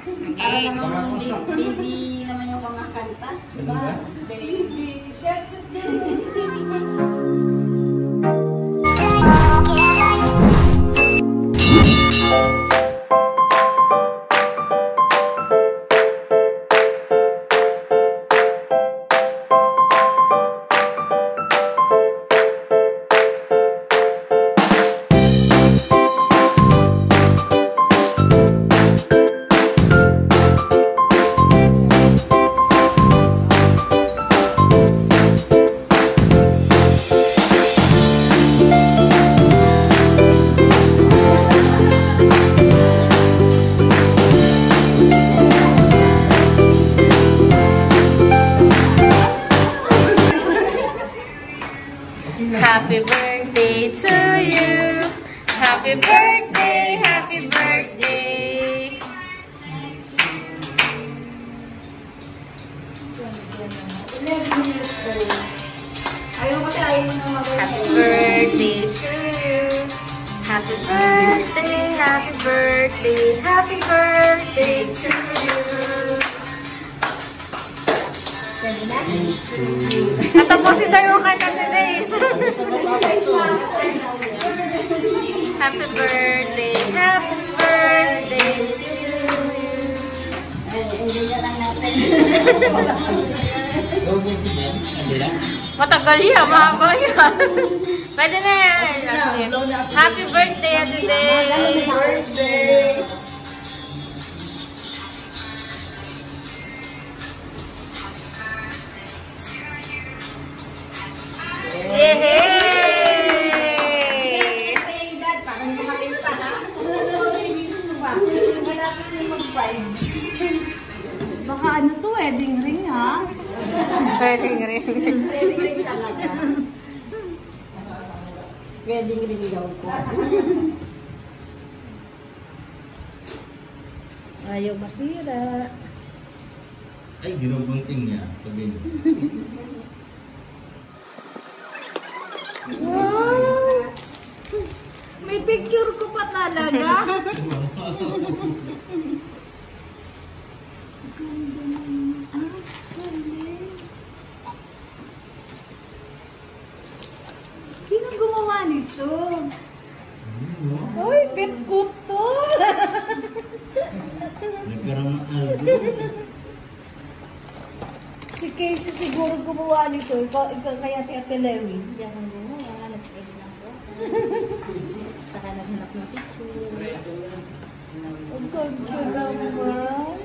Para naman baby naman yung kumakanta. Baby shark. Happy birthday to you. Happy birthday, happy birthday. Happy birthday to you. Happy birthday, happy birthday, happy birthday to you. Natapusin tayo kanta ni Days. Happy birthday to you. Matagal yan, mahaba yan. Pwede na yan. Happy birthday, Ate Days. Happy birthday. Yay! Baka ano to, wedding ring ha? Wedding ring. Wedding ring talaga. Wedding ring daw po. Ayaw masira. Ay, ginubunting niya. Sabihin niya. Wow! May picture ko pa talaga. Sino gumawa nito? Ay, bet ko to! Nagkaroon ng album. Si Casey siguro gumawa nito. Ikaw kaya si Ate Lewi. Hindi ako gumawa. Nag-edit lang ko. Saka naghanap ng picture. Ang ganda naman.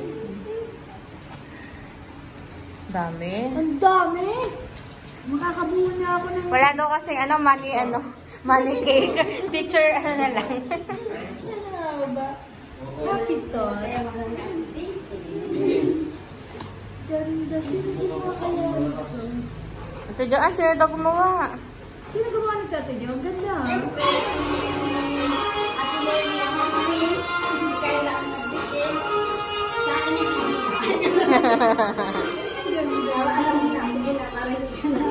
Dami. Ang dami! Makakabuo na ako ng... Wala daw kasing money cake. Teacher, na lang. Ano ba? Happy to. Ganda. Sino gumawa kaya nito? Ate Jo, sino daw gumawa? Sino gumawa nito, Ate Jo? Ang ganda. Siyempre, si Ate Lewi ang mami. Hindi kailangan mag-visit. Sa akin yung ganda. Alam mo na. Sige na, marinig ka na.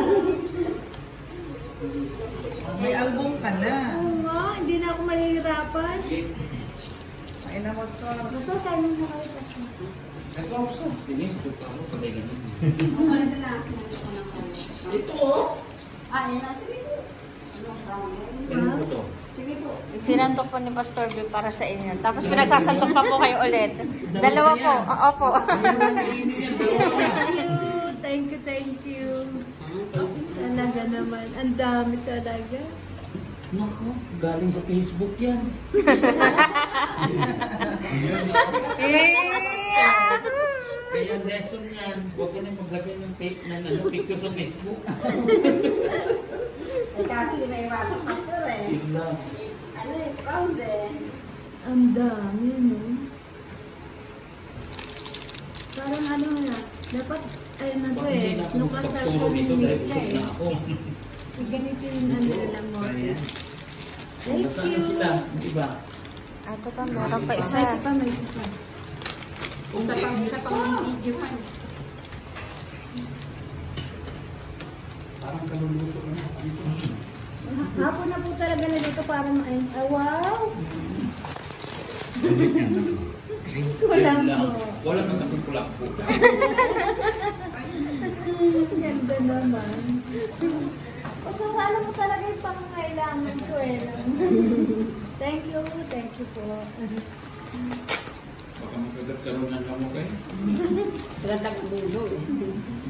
May album ka na. Oo nga, hindi na ako mahihirapan. Ay na mo ito. Gusto tayo nung nakalipas na. Ito ako sa. Sige, gusto ako sabay ganun. Ito na. Ito oh. Yan na. Sige po. Ganun po to. Sige po. Sinantok po ni Pastor B para sa inyo. Tapos pinagsasantok pa po kayo ulit. Dalawa po. Opo. Thank you. Talaga naman. Ang dami talaga. Naku, galing sa Facebook yan. Kaya lesson yan. Huwag ka na maglagay ng picture sa Facebook. Kasi di may iwasan pastor eh. Yun lang. Ano eh, proud eh. Ang dami, no? Parang ano na, dapat, ay na to eh, nung kasal ko dito ni dahil Nika busog eh. na ako. Ganito yung ano lang mo. Thank Nasaan you. na sila? Diba? Ito pa, meron pa isa. May isa pa, may isa pa. Isa pa may video pa. Parang kaluluto na dito. Hapon na po talaga na dito para wow! Kulang Yan lang. mo. Wala kang kasing kulang po. Ganda naman. Basta alam mo talaga yung pangangailangan ko eh. Thank you po. Baka magkagat ka rin ng kamukay. Ganda ng dulo.